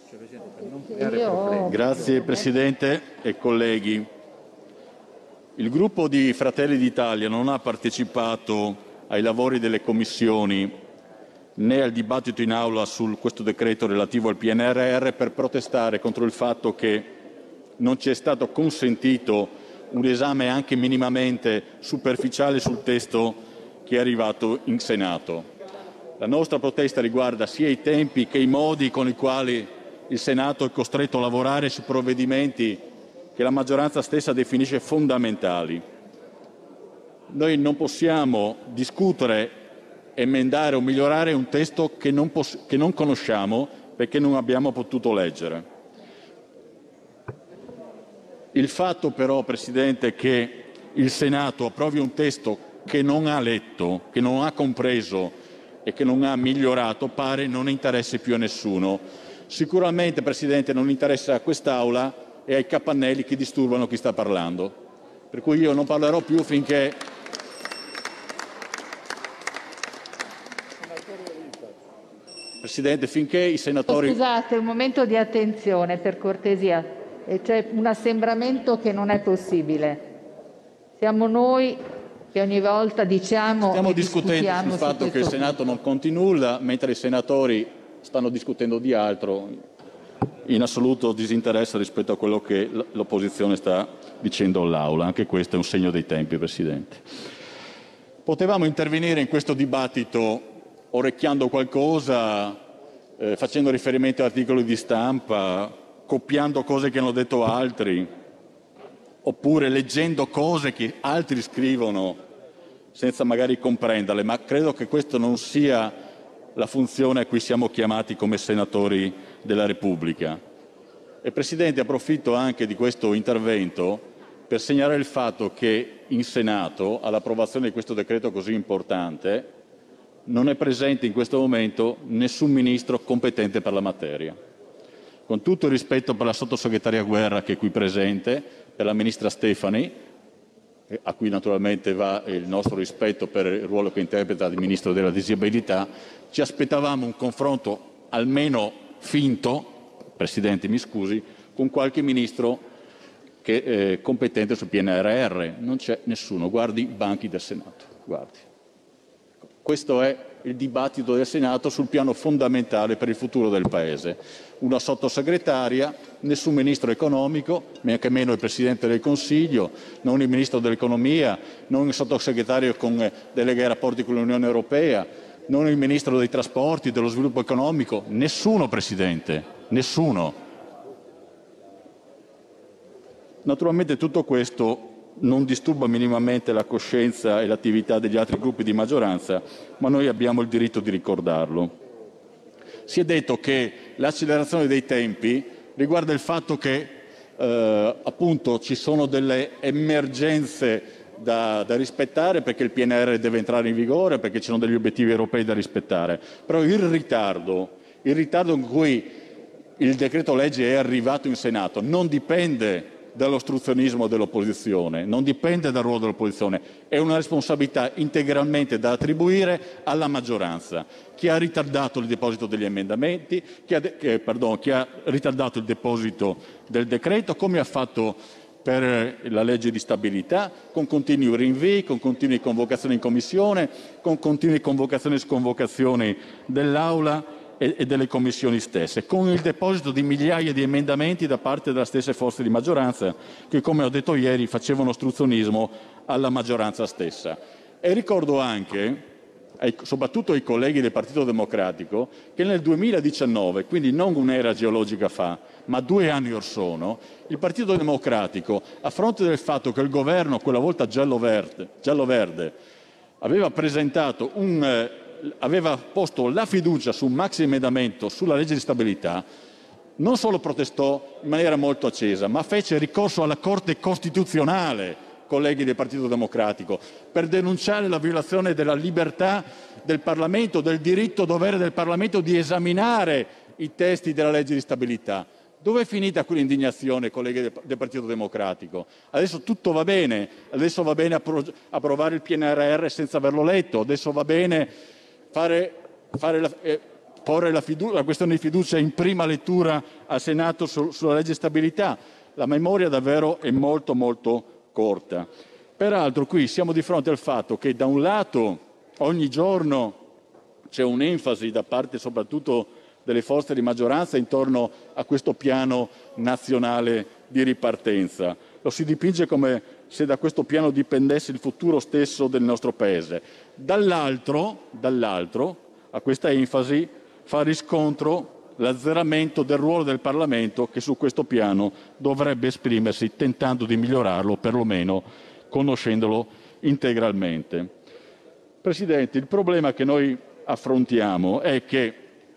Grazie Presidente e colleghi. Il gruppo di Fratelli d'Italia non ha partecipato ai lavori delle commissioni né al dibattito in aula su questo decreto relativo al PNRR per protestare contro il fatto che non ci è stato consentito un esame anche minimamente superficiale sul testo che è arrivato in Senato. La nostra protesta riguarda sia i tempi che i modi con i quali il Senato è costretto a lavorare su provvedimenti che la maggioranza stessa definisce fondamentali. Noi non possiamo discutere, emendare o migliorare un testo che non conosciamo perché non abbiamo potuto leggere. Il fatto però, Presidente, che il Senato approvi un testo che non ha letto, che non ha compreso e che non ha migliorato pare non interessi più a nessuno. Sicuramente, Presidente, non interessa a quest'Aula e ai capannelli che disturbano chi sta parlando. Per cui io non parlerò più finché... Presidente, finché i senatori... Scusate, un momento di attenzione, per cortesia. C'è un assembramento che non è possibile. Siamo noi che ogni volta diciamo... Stiamo discutendo sul fatto che il Senato non conti nulla, mentre i senatori stanno discutendo di altro, in assoluto disinteresse rispetto a quello che l'opposizione sta dicendo all'Aula. Anche questo è un segno dei tempi, Presidente. Potevamo intervenire in questo dibattito orecchiando qualcosa, facendo riferimento a articoli di stampa, copiando cose che hanno detto altri, oppure leggendo cose che altri scrivono senza magari comprenderle, ma credo che questo non sia la funzione a cui siamo chiamati come senatori della Repubblica. E Presidente, approfitto anche di questo intervento per segnalare il fatto che in Senato, all'approvazione di questo decreto così importante, non è presente in questo momento nessun ministro competente per la materia. Con tutto il rispetto per la sottosegretaria Guerra che è qui presente, per la ministra Stefani, a cui naturalmente va il nostro rispetto per il ruolo che interpreta di Ministro della Disabilità, ci aspettavamo un confronto almeno finto, Presidente mi scusi, con qualche Ministro che è competente sul PNRR. Non c'è nessuno, guardi i banchi del Senato, guardi. Questo è il dibattito del Senato sul piano fondamentale per il futuro del Paese. Una sottosegretaria, nessun ministro economico, neanche meno il Presidente del Consiglio, non il Ministro dell'Economia, non il sottosegretario con delega ai rapporti con l'Unione Europea, non il Ministro dei Trasporti, dello Sviluppo Economico, nessuno, Presidente, nessuno. Naturalmente tutto questo non disturba minimamente la coscienza e l'attività degli altri gruppi di maggioranza, ma noi abbiamo il diritto di ricordarlo. Si è detto che l'accelerazione dei tempi riguarda il fatto che appunto ci sono delle emergenze da rispettare perché il PNR deve entrare in vigore, perché ci sono degli obiettivi europei da rispettare. Però il ritardo in cui il decreto legge è arrivato in Senato non dipende dall'ostruzionismo dell'opposizione, non dipende dal ruolo dell'opposizione, è una responsabilità integralmente da attribuire alla maggioranza, che ha ritardato il deposito degli emendamenti, che ha ritardato il deposito del decreto, come ha fatto per la legge di stabilità, con continui rinvii, con continue convocazioni in Commissione, con continue convocazioni e sconvocazioni dell'Aula e delle commissioni stesse, con il deposito di migliaia di emendamenti da parte delle stesse forze di maggioranza che, come ho detto ieri, facevano ostruzionismo alla maggioranza stessa. E ricordo anche, soprattutto ai colleghi del Partito Democratico, che nel 2019, quindi non un'era geologica fa, ma 2 anni or sono, il Partito Democratico, a fronte del fatto che il governo, quella volta giallo-verde, aveva posto la fiducia su un maxiemendamento sulla legge di stabilità, non solo protestò in maniera molto accesa, ma fece ricorso alla Corte Costituzionale, colleghi del Partito Democratico, per denunciare la violazione della libertà del Parlamento, del diritto-dovere del Parlamento di esaminare i testi della legge di stabilità. Dove è finita quell'indignazione, colleghi del Partito Democratico? Adesso tutto va bene, adesso va bene approvare il PNRR senza averlo letto, adesso va bene porre la questione di fiducia in prima lettura al Senato sulla legge stabilità. La memoria davvero è molto molto corta. Peraltro qui siamo di fronte al fatto che da un lato ogni giorno c'è un'enfasi da parte soprattutto delle forze di maggioranza intorno a questo piano nazionale di ripartenza. Lo si dipinge come se da questo piano dipendesse il futuro stesso del nostro Paese. Dall'altro, a questa enfasi fa riscontro l'azzeramento del ruolo del Parlamento che su questo piano dovrebbe esprimersi tentando di migliorarlo, perlomeno conoscendolo integralmente. Presidente, il problema che noi affrontiamo è che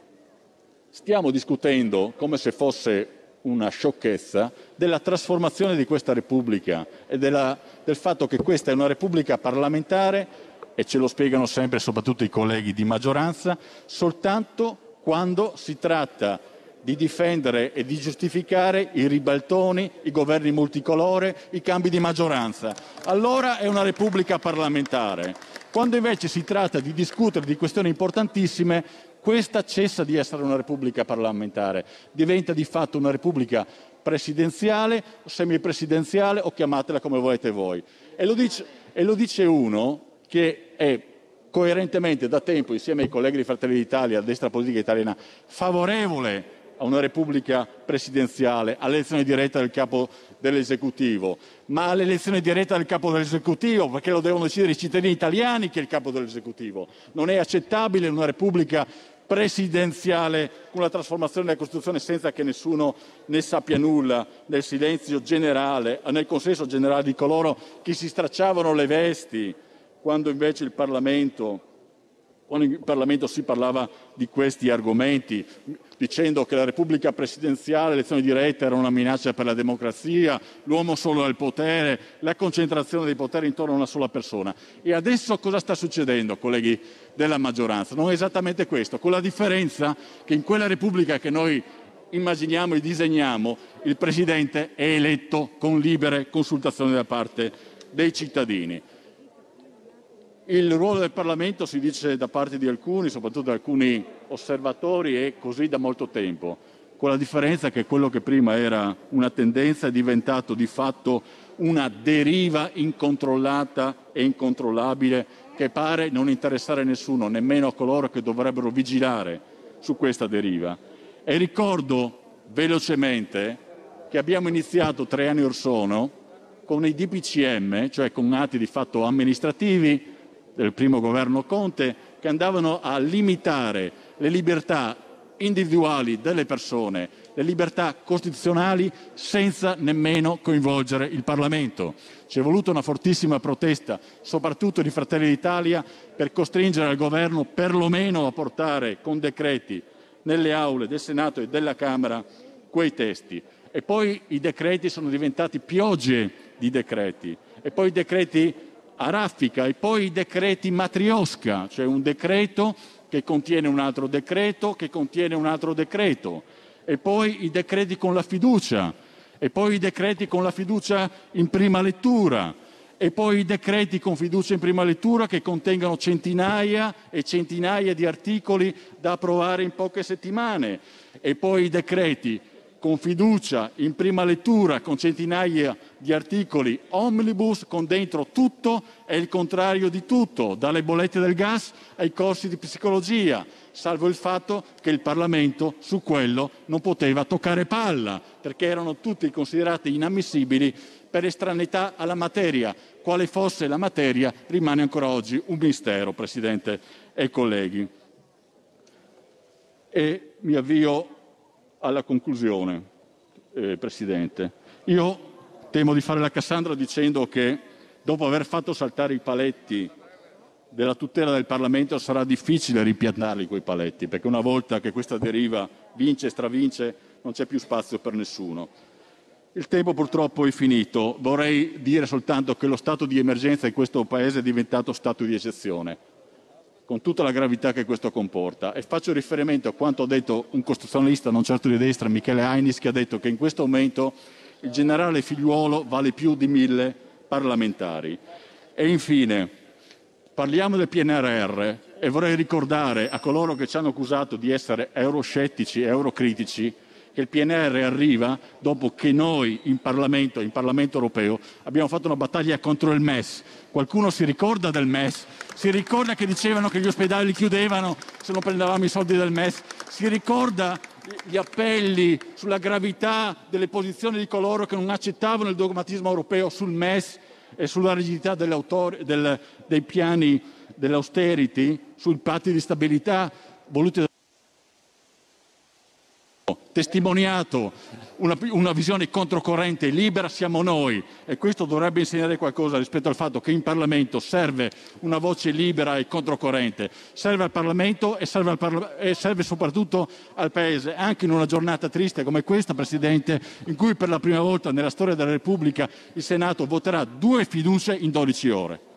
stiamo discutendo, come se fosse una sciocchezza, della trasformazione di questa Repubblica e del fatto che questa è una Repubblica parlamentare, e ce lo spiegano sempre soprattutto i colleghi di maggioranza, soltanto quando si tratta di difendere e di giustificare i ribaltoni, i governi multicolore, i cambi di maggioranza. Allora è una Repubblica parlamentare. Quando invece si tratta di discutere di questioni importantissime, questa cessa di essere una Repubblica parlamentare, diventa di fatto una Repubblica presidenziale, semipresidenziale o chiamatela come volete voi. E lo dice uno che è coerentemente da tempo, insieme ai colleghi di Fratelli d'Italia, a destra politica italiana, favorevole a una Repubblica presidenziale, all'elezione diretta del capo dell'esecutivo, ma all'elezione diretta del capo dell'esecutivo, perché lo devono decidere i cittadini italiani che è il capo dell'esecutivo. Non è accettabile una Repubblica presidenziale con la trasformazione della Costituzione senza che nessuno ne sappia nulla, nel silenzio generale, nel consenso generale di coloro che si stracciavano le vesti, quando invece quando in Parlamento si parlava di questi argomenti, dicendo che la Repubblica presidenziale, l'elezione diretta era una minaccia per la democrazia, l'uomo solo al potere, la concentrazione dei poteri intorno a una sola persona. E adesso cosa sta succedendo, colleghi della maggioranza? Non è esattamente questo, con la differenza che in quella Repubblica che noi immaginiamo e disegniamo, il Presidente è eletto con libere consultazioni da parte dei cittadini. Il ruolo del Parlamento, si dice da parte di alcuni, soprattutto da alcuni osservatori, è così da molto tempo, con la differenza che quello che prima era una tendenza è diventato di fatto una deriva incontrollata e incontrollabile che pare non interessare nessuno, nemmeno a coloro che dovrebbero vigilare su questa deriva. E ricordo velocemente che abbiamo iniziato 3 anni or sono con i DPCM, cioè con atti di fatto amministrativi, del primo governo Conte, che andavano a limitare le libertà individuali delle persone, le libertà costituzionali, senza nemmeno coinvolgere il Parlamento. Ci è voluta una fortissima protesta, soprattutto di Fratelli d'Italia, per costringere il governo perlomeno a portare con decreti nelle aule del Senato e della Camera quei testi. E poi i decreti sono diventati piogge di decreti, e poi i decreti a raffica, e poi i decreti matrioska, cioè un decreto che contiene un altro decreto, che contiene un altro decreto, e poi i decreti con la fiducia, e poi i decreti con la fiducia in prima lettura, e poi i decreti con fiducia in prima lettura che contengono centinaia e centinaia di articoli da approvare in poche settimane, e poi i decreti con fiducia in prima lettura con centinaia di articoli omnibus con dentro tutto e il contrario di tutto, dalle bollette del gas ai corsi di psicologia, salvo il fatto che il Parlamento su quello non poteva toccare palla, perché erano tutti considerati inammissibili per estraneità alla materia. Quale fosse la materia rimane ancora oggi un mistero, Presidente e colleghi. E mi avvio alla conclusione, Presidente. Io temo di fare la Cassandra dicendo che dopo aver fatto saltare i paletti della tutela del Parlamento sarà difficile ripiantarli quei paletti, perché una volta che questa deriva vince e stravince non c'è più spazio per nessuno. Il tempo purtroppo è finito. Vorrei dire soltanto che lo stato di emergenza in questo Paese è diventato stato di eccezione, con tutta la gravità che questo comporta. E faccio riferimento a quanto ha detto un costituzionalista, non certo di destra, Michele Ainis, che ha detto che in questo momento il generale Figliuolo vale più di 1000 parlamentari. E infine, parliamo del PNRR E vorrei ricordare a coloro che ci hanno accusato di essere euroscettici e eurocritici che il PNR arriva dopo che noi in Parlamento europeo, abbiamo fatto una battaglia contro il MES. Qualcuno si ricorda del MES? Si ricorda che dicevano che gli ospedali chiudevano se non prendevamo i soldi del MES? Si ricorda gli appelli sulla gravità delle posizioni di coloro che non accettavano il dogmatismo europeo sul MES e sulla rigidità dei piani dell'austerity, sui patti di stabilità voluti da testimoniato una visione controcorrente e libera siamo noi, e questo dovrebbe insegnare qualcosa rispetto al fatto che in Parlamento serve una voce libera e controcorrente, serve al Parlamento e serve soprattutto al Paese, anche in una giornata triste come questa, Presidente, in cui per la prima volta nella storia della Repubblica il Senato voterà 2 fiducie in 12 ore.